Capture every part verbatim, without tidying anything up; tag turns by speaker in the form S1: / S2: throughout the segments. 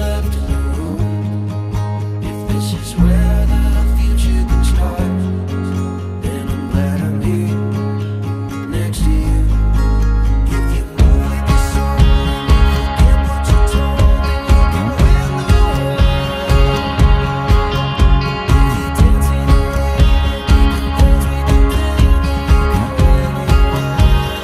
S1: left in the room. If this is where the future can start, then I'm glad I'm here next to you. If you move with the song and forget what you told me, you can win the world. If you're dancing around, you can dance with the pain, you can win the world.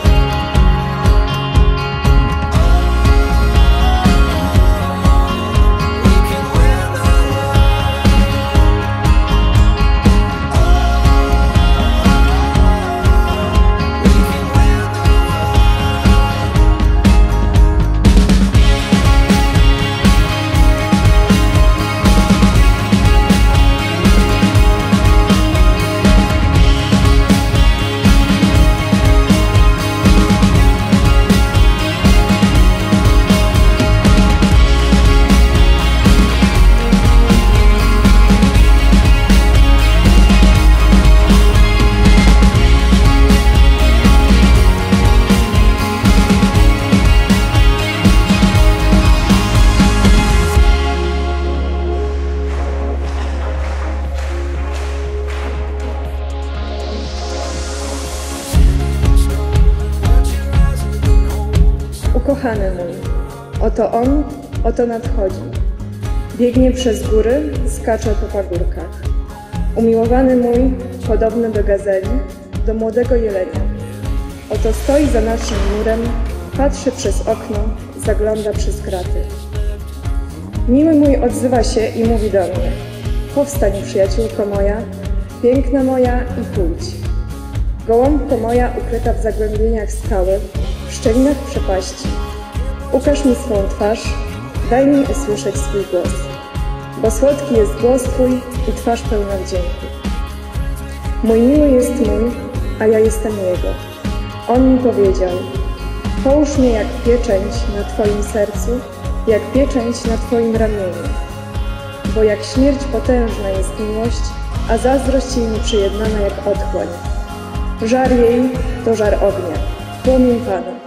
S2: Ukochany mój, oto on, oto nadchodzi. Biegnie przez góry, skacze po pagórkach. Umiłowany mój, podobny do gazeli, do młodego jelenia. Oto stoi za naszym murem, patrzy przez okno, zagląda przez kraty. Miły mój odzywa się i mówi do mnie: powstań, przyjaciółko moja, piękna moja, i pójdź. Gołąbko moja ukryta w zagłębieniach skały, w szczelinach przepaści. Ukaż mi swą twarz, daj mi usłyszeć swój głos, bo słodki jest głos Twój i twarz pełna wdzięku. Mój miły jest mój, a ja jestem jego. On mi powiedział: połóż mnie jak pieczęć na Twoim sercu, jak pieczęć na Twoim ramieniu. Bo jak śmierć potężna jest miłość, a zazdrość jej nieprzyjednana jak otchłań. Żar jej to żar ognia, płomień Pana.